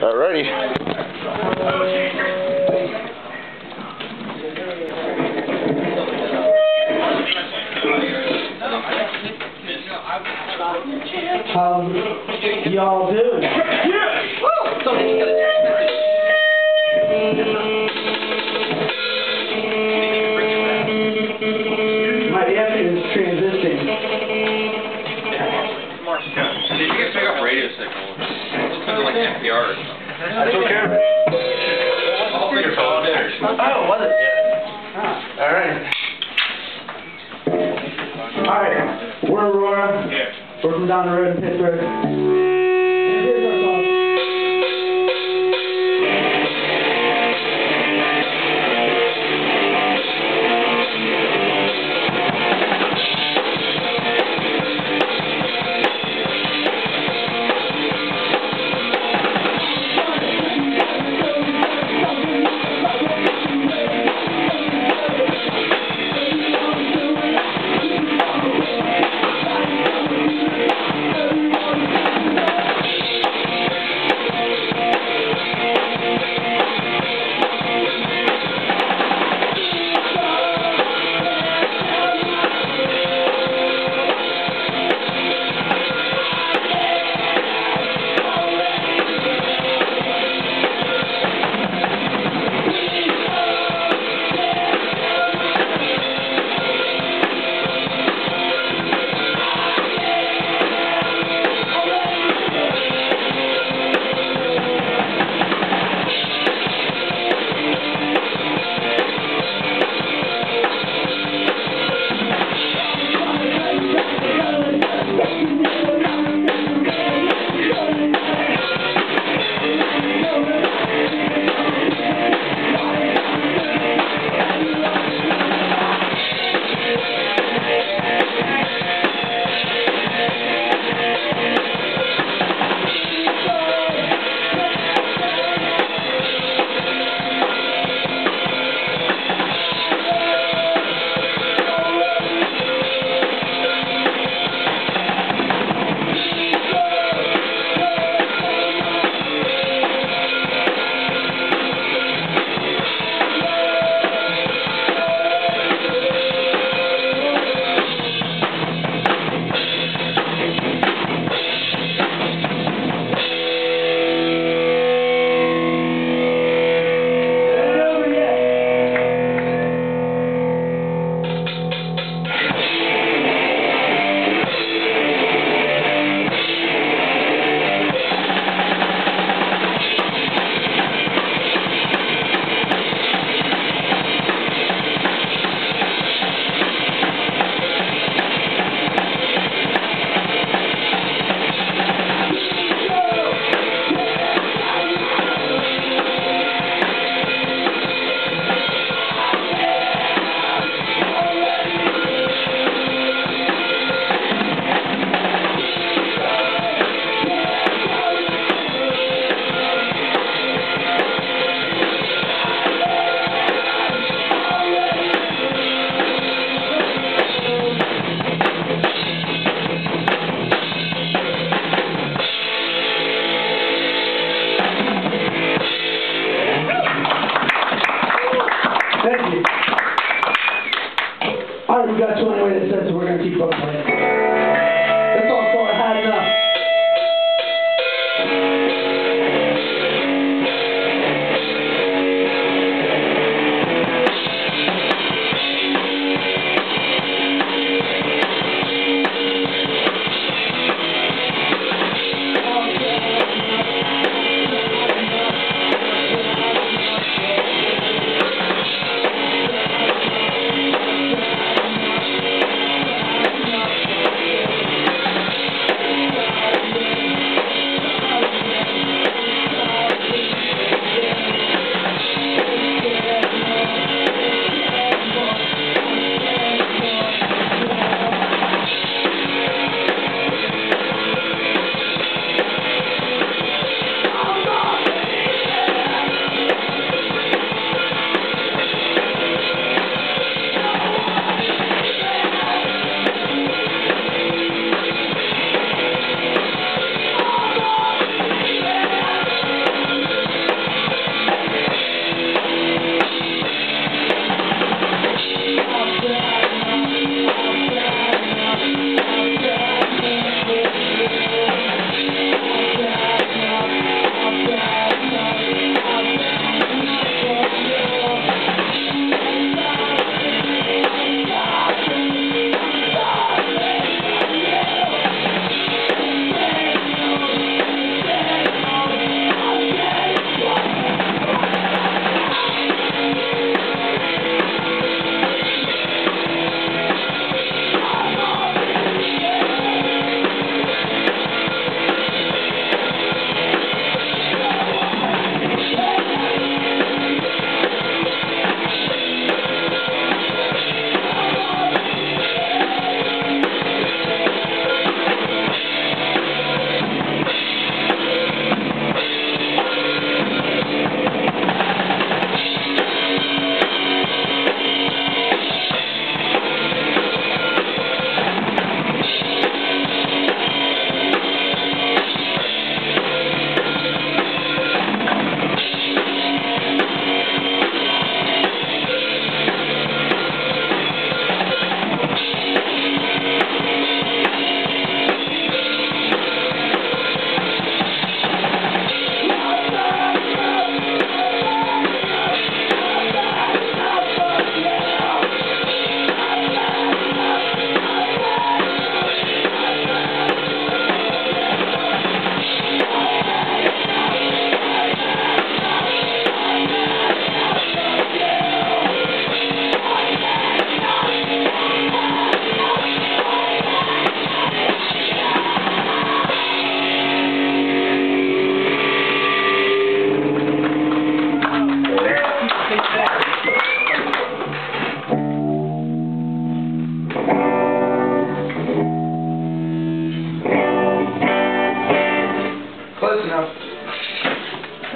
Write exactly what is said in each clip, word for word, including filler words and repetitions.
Alrighty. How y'all doing? Yeah! Woo! Somebody's got a text message. My aunt is transitioning. Did you guys pick up radio signal? It's something like N P R or something. That's okay. I'll be your phone. Oh, was it? Yeah. Alright. Alright, we're Aurora. Yeah. We're from down the road in Pittsburgh. And here's our song. Thank you. Alright, we got twenty-one that says so we're going to keep up playing. This song's called I Had Enough.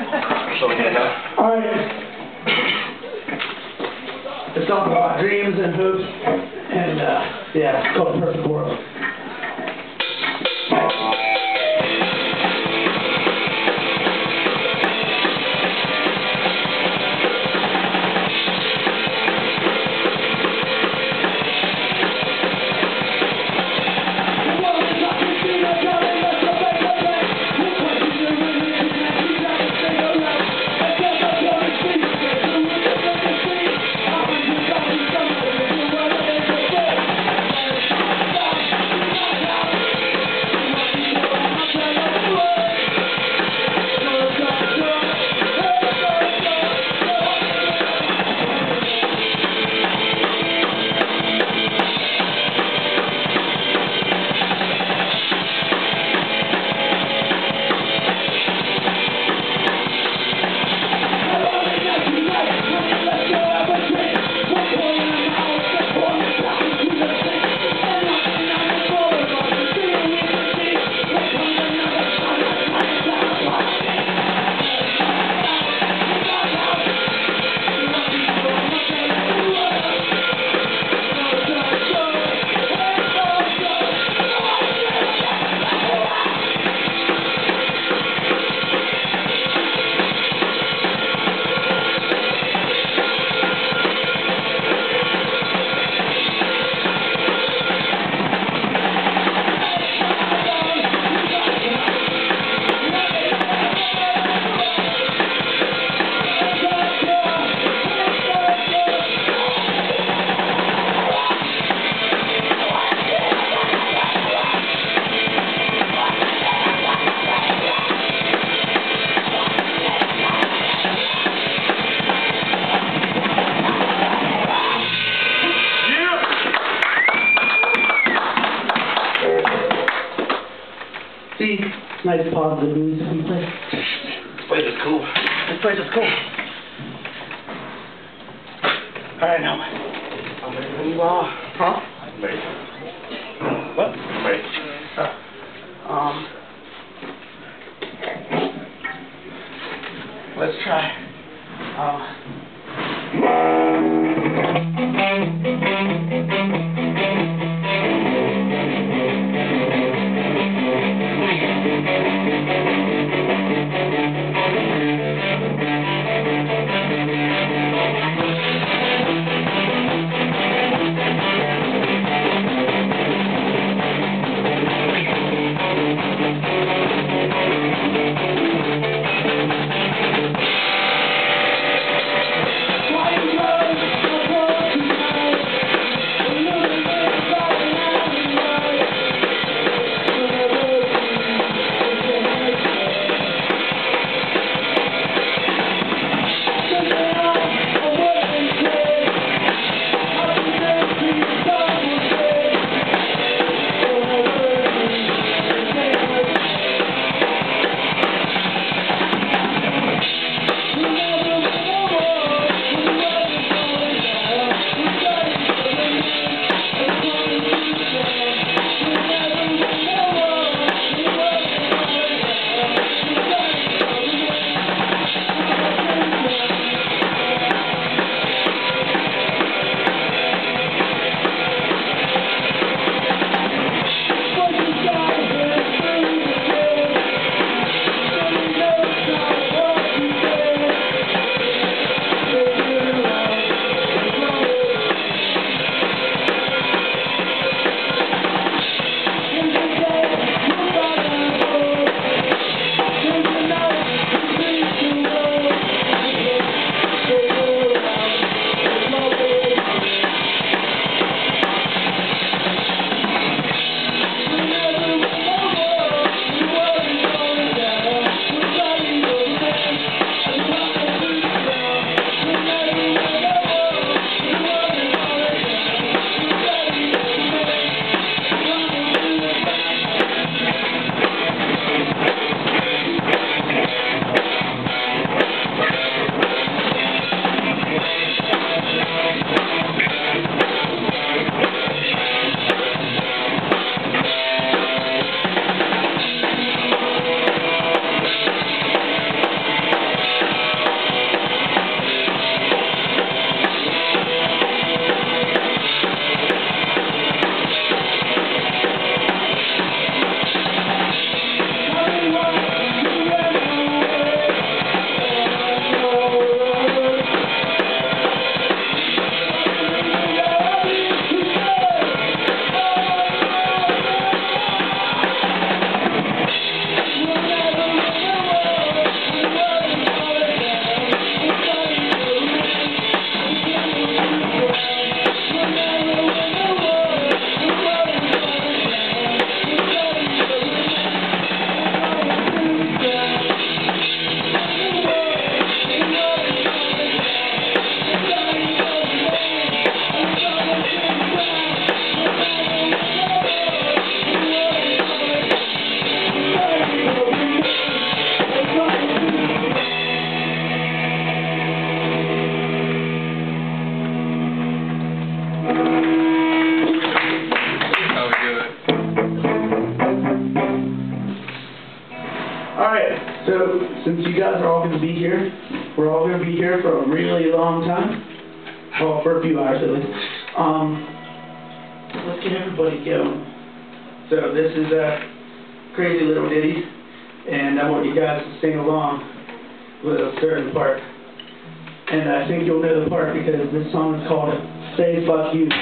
So, you know. Alright. It's all about dreams and hopes, and uh, yeah, it's called Perfect World. See, nice positive music we play. This place is cool. This place is cool. Alright, now. I'm ready to move on. Huh? I'm ready. What? I'm ready. Uh, um. Let's try. Um. since you guys are all going to be here, we're all going to be here for a really long time. Well, for a few hours at least. Um, let's get everybody going. So this is uh, Crazy Little Ditties, and I want you guys to sing along with a certain part. And I think you'll know the part because this song is called Say Fuck You.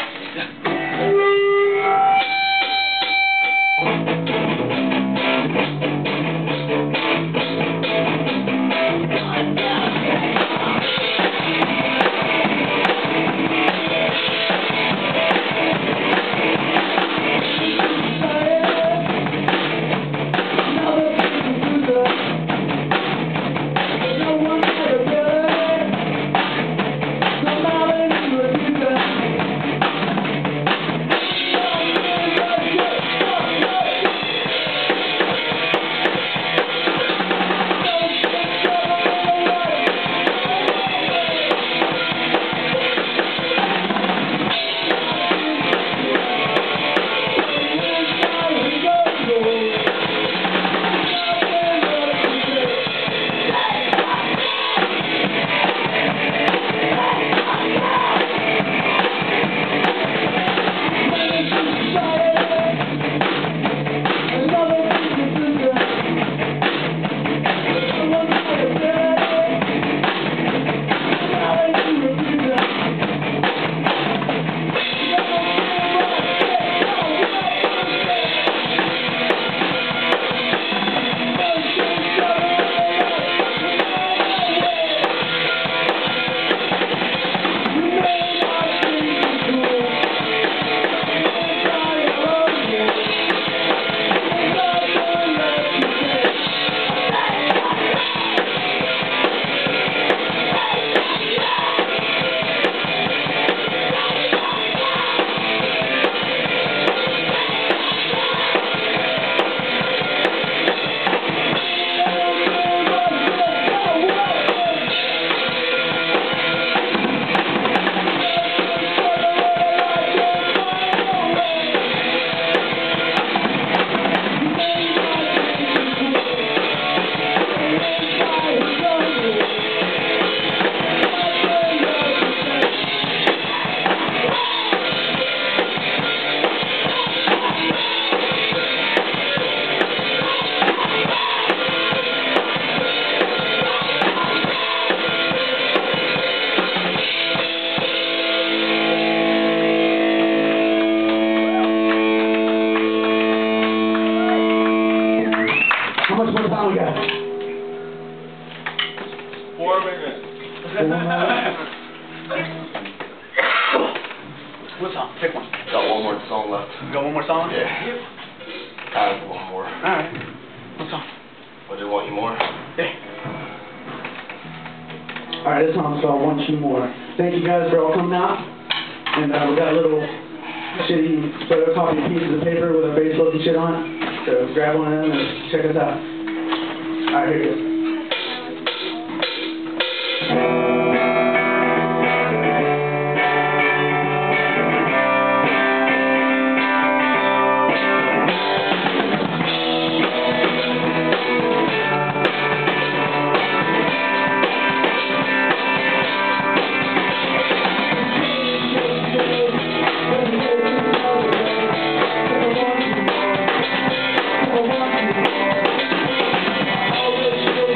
How much more time we got? Four minutes. What song? Pick one. Got one more song left. Got one more song? Yeah. I have one more. Alright. What song? What, do you want you more? Yeah. Alright, this song's called Want You More. Thank you guys for all coming out. And uh, we got a little shitty photocopy pieces of paper with our face looking shit on it. So grab one of them and check us out. Alright, here it is. I want you more.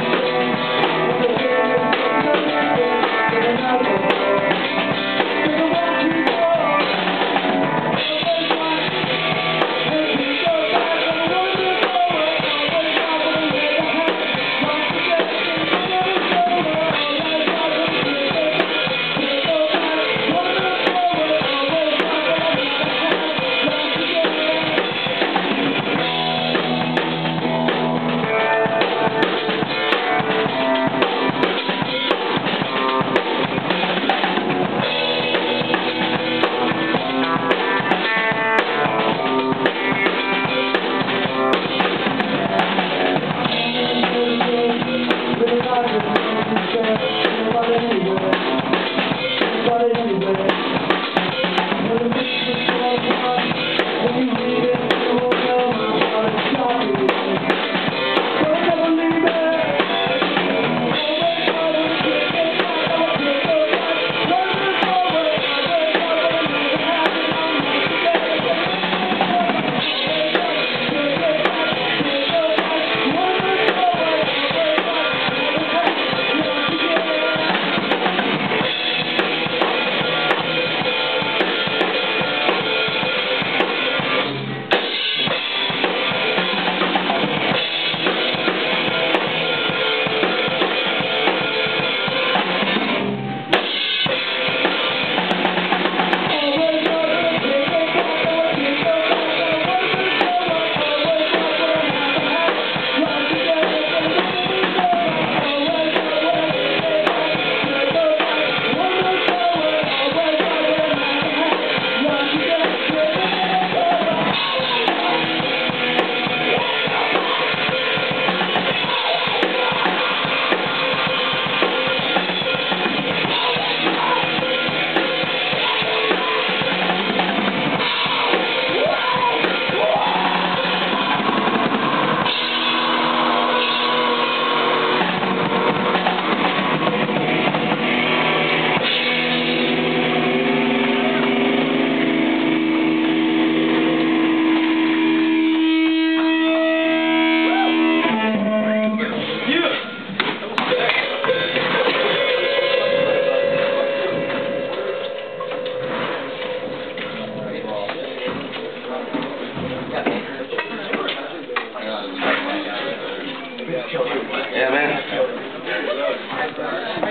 killed it. Yeah, man.